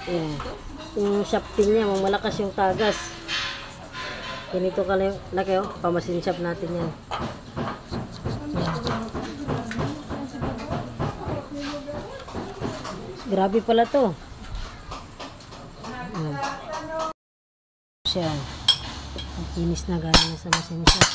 Yan. Yung shafting niya, malakas yung tagas. Ganito laki oh, pamasin shop natin yan. Grabe pala to. Siya. Ang kinis na galing na sa machine shop.